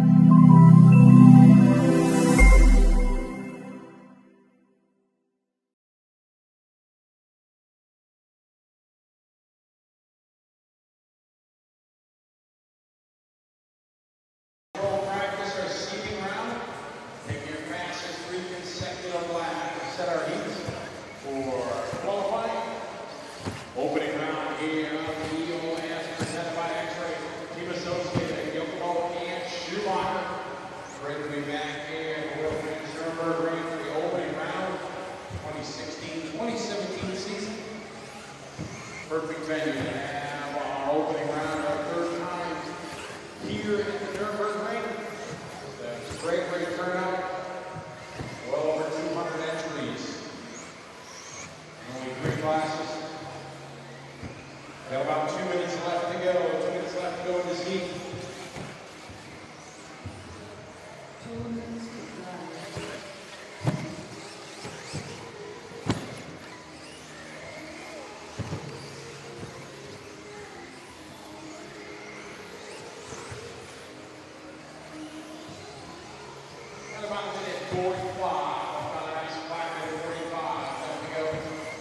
Controlled practice our seating round. Take your fastest 3 consecutive laps. Set our heats for qualifying. Opening round here on the EOS presented by X-Ray. Team associated Yokomo and Schumacher. Great to be back here at Nurburgring for the opening round. 2016-2017 season. Perfect venue to have our opening round, our third time here at the Nurburgring. It's a great turnout. Well over 200 entries. Only 3 classes. Got about 2 minutes left to go. 2 minutes left to go in this heat. About a minute 45. About a nice 5-minute 45. Left to go.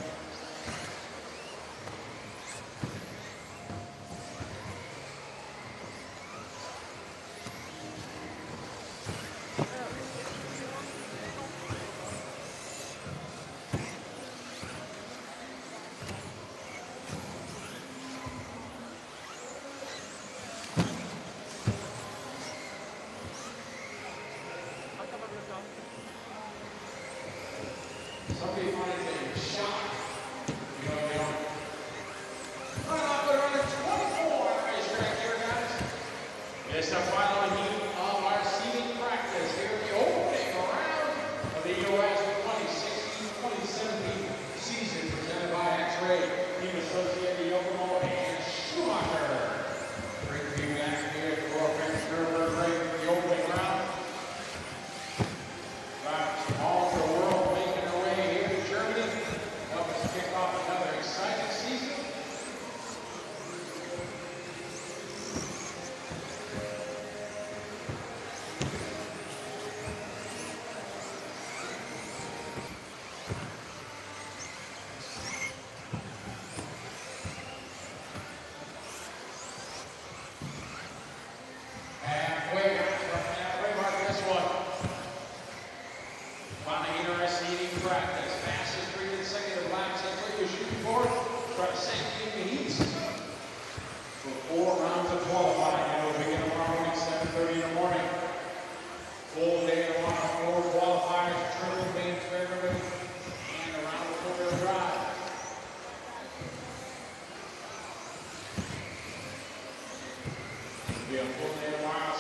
Somebody finds a shot. You know, they don't. All right, I'll put her under 24 on the racetrack here, guys. It's the final heat of our seating practice here at the opening round of the EOS 2016-2017 season presented by X-Ray, Team Associated Yokomo and Schumacher. Great to be back here at the Euro Offroad Series for the opening round. All over the world making their way here to Germany. Help us kick off another exciting season. Halfway mark this one. Finally, interesting heating practice. Fastest 3 consecutive laps. That's what you're shooting for. Try to sink in the heats. For 4 rounds of qualifying. It will begin tomorrow morning, 7:30 in the morning. Full day tomorrow. 4 qualifiers, triple mains for everybody, and around the 4-wheel drive. It'll be a full day tomorrow.